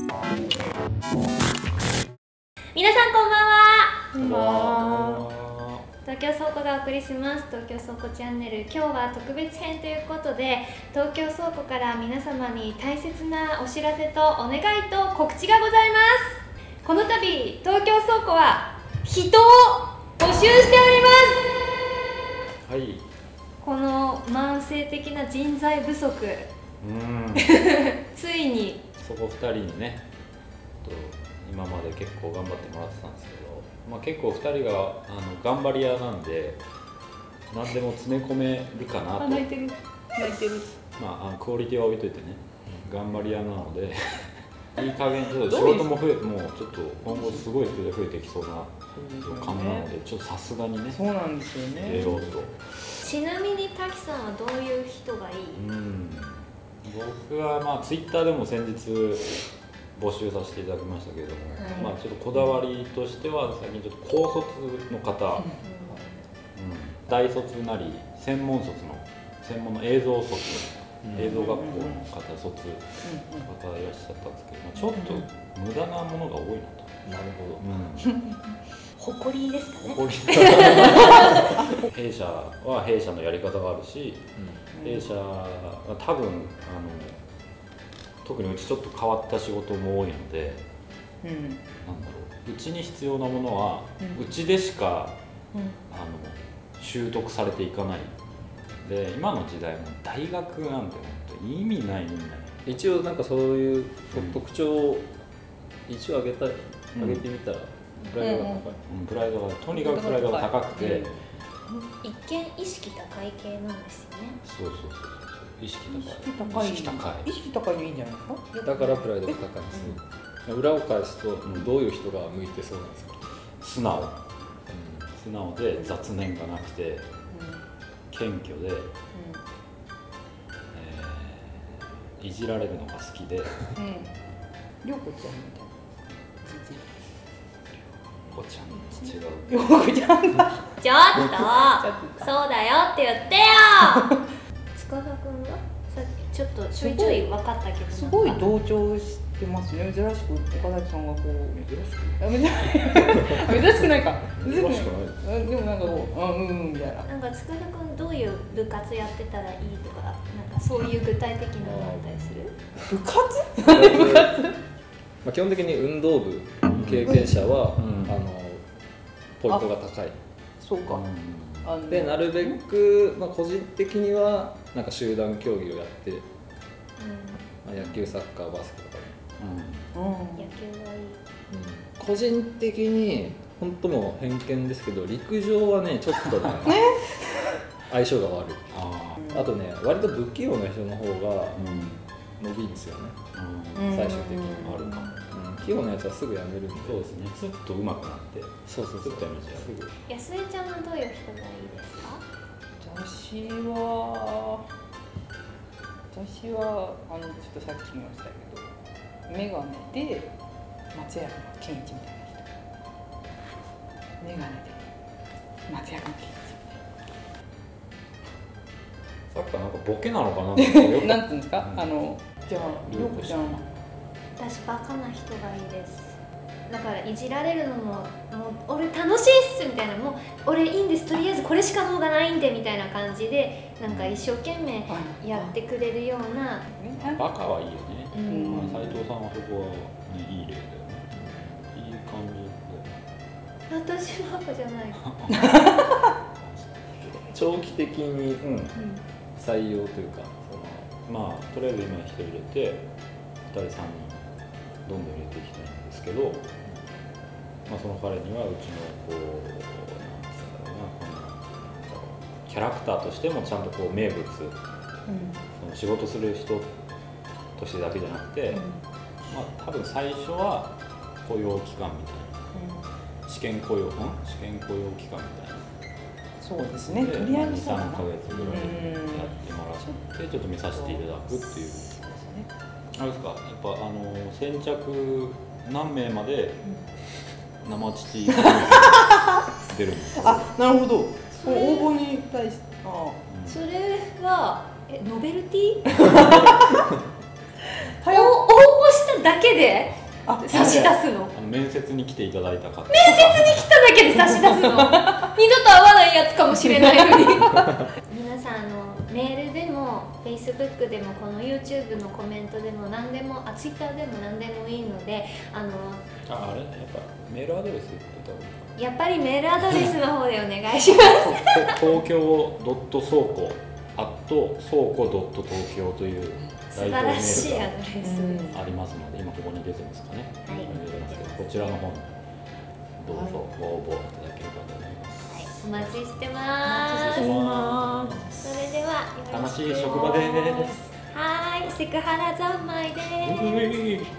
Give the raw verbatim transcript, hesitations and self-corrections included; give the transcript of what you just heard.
皆さんこんばんは。 こんばんは。 東京倉庫がお送りします東京倉庫チャンネル。今日は特別編ということで、東京倉庫から皆様に大切なお知らせとお願いと告知がございます。この度東京倉庫は人を募集しております。 はい。 この慢性的な人材不足、 うんついにそこふたりにね、と今まで結構頑張ってもらってたんですけど、まあ、結構ふたりがあの頑張り屋なんで何でも詰め込めるかなと。 泣いてる泣いてる。 まあ、あのクオリティは置いといてね、頑張り屋なのでいい加減ちょっと仕事も増えもうちょっと今後すごいスピードで増えてきそうな感じなので、ちょっとさすがにね、 そうなんですよね。 入れようと。 ちなみに滝さんはどういう人がいい？ うん僕はまあツイッターでも先日募集させていただきましたけれども、はい、まあちょっとこだわりとしては最近ちょっと高卒の方、うん、大卒なり専門卒の専門の映像卒、うん、映像学校の方、卒の方いらっしゃったんですけど、まあ、ちょっと無駄なものが多いなと。 なるほど、うん、 誇りですかね。 誇り弊社は弊社のやり方があるし、うん、弊社は多分あの特にうちちょっと変わった仕事も多いので、うん、なんだろう、うちに必要なものは、うん、うちでしか、うん、あの習得されていかないで、今の時代も大学なんて本当に意味ない意味ない。 一応なんかそういう特徴を一応上げたい、上げてみたら、プライドが高い、 うん、プライドがとにかくプライドが高くて、 一見意識高い系なんですよね。 そうそうそうそう、意識高い、意識高い、意識高いのいいんじゃないですか。 だからプライドが高いんですね。裏を返すとどういう人が向いてそうなんですか。 素直、うん、素直で雑念がなくて、うん、謙虚で、うん、えー、いじられるのが好きで、 りょうこちゃんみたいな。 りょうこちゃん違う。 りょうこちゃんだ。 ちょっとそうだよって言ってよ。塚田君はさっきちょっとちょいちょい分かったけど、 すごい同調してますね。珍しく岡崎さんがこう珍しく珍しくないか。 珍しくない。 でもなんかこう、うんうんみたいな。 なんか塚田君どういう部活やってたらいいとか、なんかそういう具体的なのあったりする？ 部活？部活？ まあ基本的に運動部経験者は、うん、あのポイントが高い。 そうか。 でなるべく、まあ、個人的にはなんか集団競技をやって、うん、まあ、野球、サッカー、バスケとかね、 うん、野球がいい、うん、 個人的に本当もう偏見ですけど陸上はねちょっとね相性が悪い。あ, あとね割と不器用な人の方が伸びるんですよね、うん、最終的にあるかも。器用なやつはすぐやめるんで。 そうですね、ずっと上手くなってそうそうそう、 ずっとやめちゃう。すぐ。 安江ちゃんはどういう人がいいですか？ 私は私はあのちょっとさっきも言いましたけど、メガネで松山ケンイチみたいな人、メガネで松山ケンイチみたいな。 さっきなんかボケなのかな。 なんていうんですか、うん、あのじゃありょうこちゃん。 私バカな人がいいです。だからいじられるのももう俺楽しいっすみたいな、もう俺いいんです、とりあえずこれしか能がないんでみたいな感じで、なんか一生懸命やってくれるような。 バカはいいよね、うん、まあ、斉藤さんはそこは、ね、いい例だよね。いい感じで。 私バカじゃない長期的に、うん、採用というか、 そのまあとりあえず今ひとり入れてふたりさんにんどんどん入れていきたいんですけど、まあ、その彼にはうちのこうなんつうんだろうな、このキャラクターとしてもちゃんとこう名物、うん、その仕事する人としてだけじゃなくて、うん、まあ多分最初は雇用期間みたいな、うん、試験雇用、うん、試験雇用期間みたいな。 そうですね、とりあえずさんかげつぐらいやってもらってちょっと見させていただくっていう。あれですか、やっぱあの先着何名まで生乳出るんですか？ あ、なるほど。応募に対して、あ、 それはえノベルティ？応募しただけで？ あ差し出すの。 あの面接に来ていただいた方。 面接に来ただけで差し出すの。二度と会わないやつかもしれないのに。皆さんあのメールでも Facebook でもこの YouTube のコメントでも何でもあ Twitter でも何でもいいので、あのああれやっぱメールアドレス言ってた方がいいか。 やっぱりメールアドレスの方でお願いします。 東京ドット倉庫アット倉庫ドット東京という素晴らしいアドレスです。 ありますので、今ここに出てますかね。 はい。 こちらの方にどうぞご応募いただければと思います。 はい、お待ちしておます。 待ちしてます。 それではよろ楽しくしい職場です。 はい、セクハラ三昧です。 うい